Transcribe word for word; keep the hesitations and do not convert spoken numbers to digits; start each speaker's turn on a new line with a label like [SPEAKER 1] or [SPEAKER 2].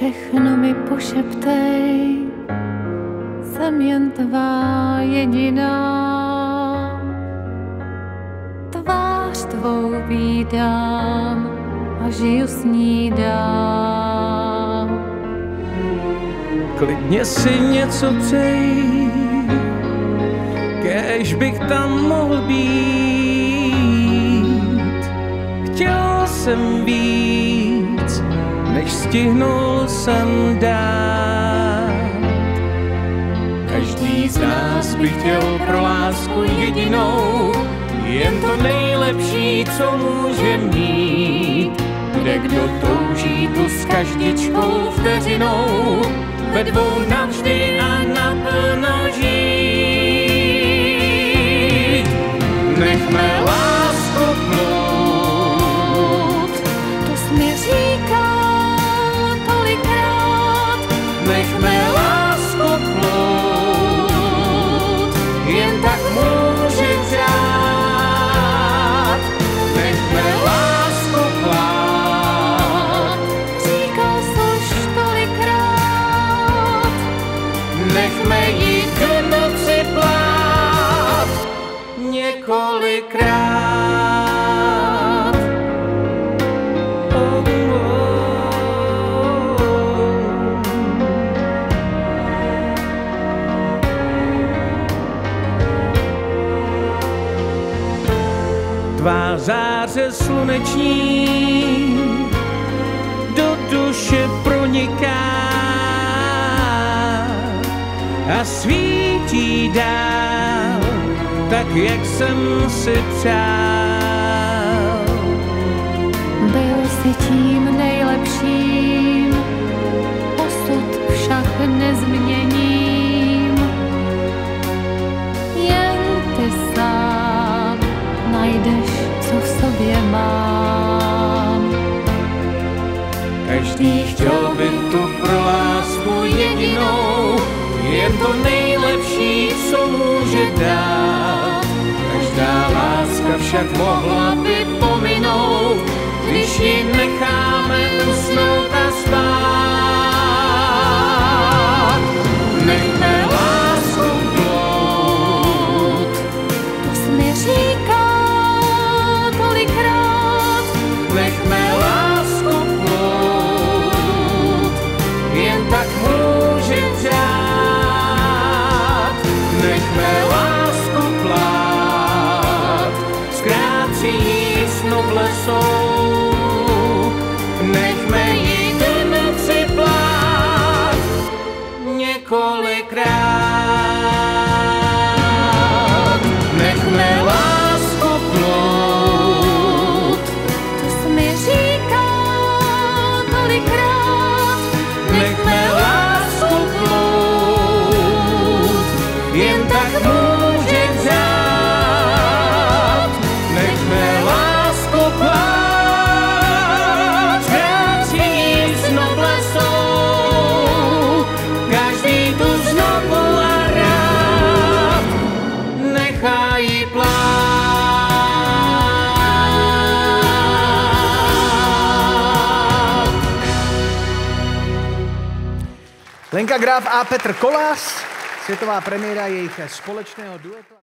[SPEAKER 1] všechno mi pošeptej, jsem jen tvá jediná. Tvář tvou vídám a žiju s ní dál.
[SPEAKER 2] Klidně si něco přej, kéž bych tam mohl být. Chtěl jsem víc, než stihnul jsem dát. Každý z nás by chtěl pro lásku jedinou, jen to nejlepší, co může mít. Kde kdo touží tu s každičkou vteřinou, ve dvou navždy a naplno žít. Nechme lásku plout,
[SPEAKER 1] To jsi mi říkal tolikrát.
[SPEAKER 2] nechme lásku plout, jen tak může řád. Nechme lásku plát,
[SPEAKER 1] Říkal jsi už tolikrát.
[SPEAKER 2] nechme jí k noci plát několikrát. Oh, oh. Tvá záře sluneční do duše proniká a svítí dál, tak jak jsem si přál.
[SPEAKER 1] Byl jsi tím nejlepším, osud však nezměním. Jen ty sám najdeš, co v sobě mám.
[SPEAKER 2] Každý chtěl by tu pro lásku jedinou, jen to nejlepší, co může dát. Každá láska však mohla by pominout, když ji necháme usnout a spát. Nechme lásku plout,
[SPEAKER 1] To jsi mi říkal tolikrát.
[SPEAKER 2] nechme lásku plout, jen tak může řád. Nechme lásku plát, zkrátří jí snu v lesou. Nechme jí k noci plát několikrát. Nechme lásku plout,
[SPEAKER 1] To jsi mi říkal tolikrát.
[SPEAKER 2] nechme lásku plout, jen tak může řád. Nechme lásku plát, ztrácí jí snu v lesou. Každý tu znovu a rád nechá jí plát.
[SPEAKER 3] Lenka Graf a Petr Kolář, světová premiéra jejich společného duetu.